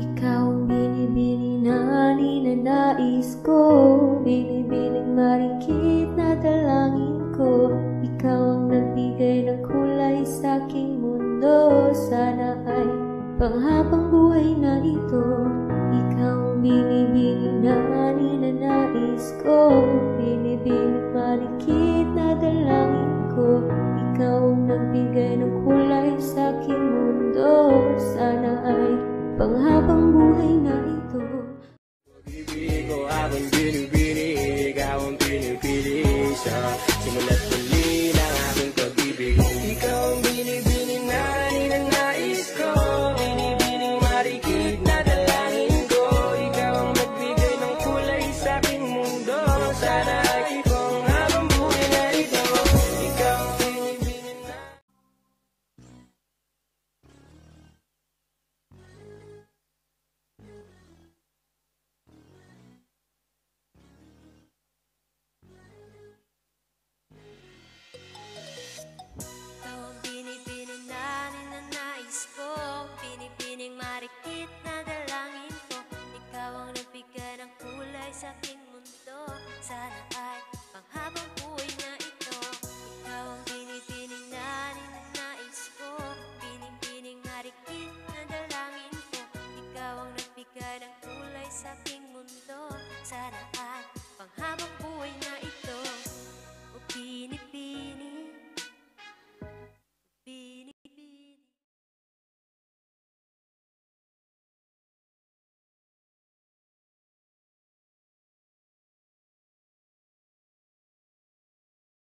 Ikaw ang binibini na ninanais ko, binibining marikit na dalangin ko. Ikaw ang nagbigay ng kulay sa aking mundo, sana ay panghabang buhay na ito. Ikaw ang binibining na ninanais ko, binibining marikit na dalangin ko. Ikaw ang nagbigay ng kulay sa aking mundo, sana